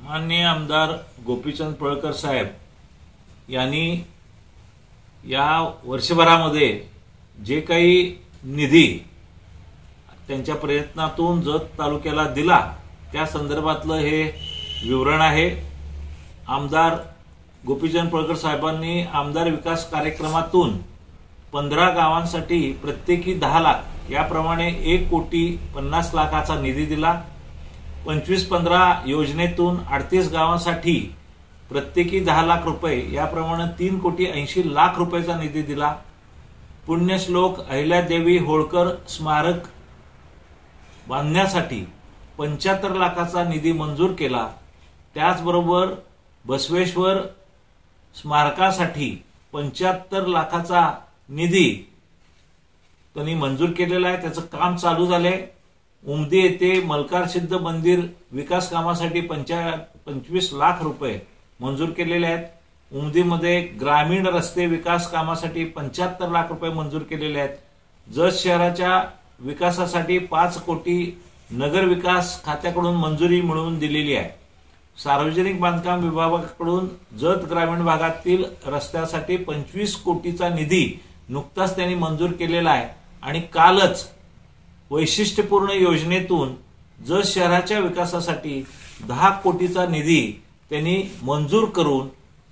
माननीय आमदार गोपीचंद पळळकर साहेब यांनी या वर्षभरामध्ये जे काही निधी त्यांच्या प्रयत्नातून जत तालुक्याला दिला त्या संदर्भातलं हे विवरण आहे। आमदार गोपीचंद पळळकर साहेबांनी आमदार विकास कार्यक्रमातून 15 गावांसाठी प्रत्येकी 10 लाख याप्रमाणे 1,50,00,000 निधी दिला। 25-15 योजनेतून 38 गावांसाठी प्रत्येकी 10 लाख रुपये याप्रमाणे 3,80,00,000 रुपयाचा निधी दिला। पुण्यश्लोक अहिल्यादेवी होळकर स्मारक बांधण्यासाठी 75 लाखाचा निधी मंजूर केला। त्याचबरोबर बसवेश्वर स्मारकासाठी 75 लाखाचा निधी त्यांनी मंजूर केलेला आहे। त्याचं काम चालू झालंय। उमदी येथे मलकार सिद्ध मंदिर विकास कामासाठी 25 लाख रुपये मंजूर केलेले आहेत। उमदीमध्ये ग्रामीण रस्ते विकास कामासाठी 75 लाख रुपये मंजूर केलेले आहेत। जत शहराच्या विकासासाठी 5 कोटी नगर विकास खात्याकडून मंजुरी मिळवून दिलेली आहे। सार्वजनिक बांधकाम विभागाकडून जत ग्रामीण भागातील रस्त्यासाठी 25 कोटीचा निधी नुकताच त्यांनी मंजूर केलेला आहे आणि कालच वैशिष्ट्यपूर्ण योजनेतून जत शहराच्या विकासासाठी 10 कोटीचा निधी त्यांनी मंजूर करून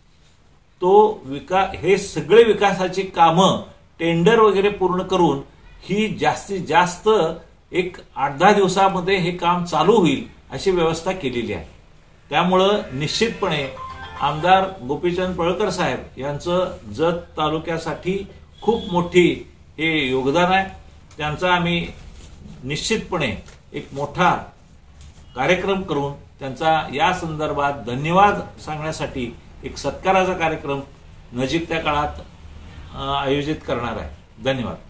हे सगळे विकासाची कामं टेंडर वगैरे पूर्ण करून ही जास्तीत जास्त एक 8-10 दिवसामध्ये हे काम चालू होईल अशी व्यवस्था केलेली आहे। त्यामुळं निश्चितपणे आमदार गोपीचंद पळळकर साहेब यांचं जत तालुक्यासाठी खूप मोठी हे योगदान आहे। त्यांचा आम्ही निश्चितपणे एक मोठा कार्यक्रम करून त्यांचा या संदर्भात धन्यवाद सांगण्यासाठी एक सत्काराचा कार्यक्रम नजीकच्या काळात आयोजित करणार आहे। धन्यवाद।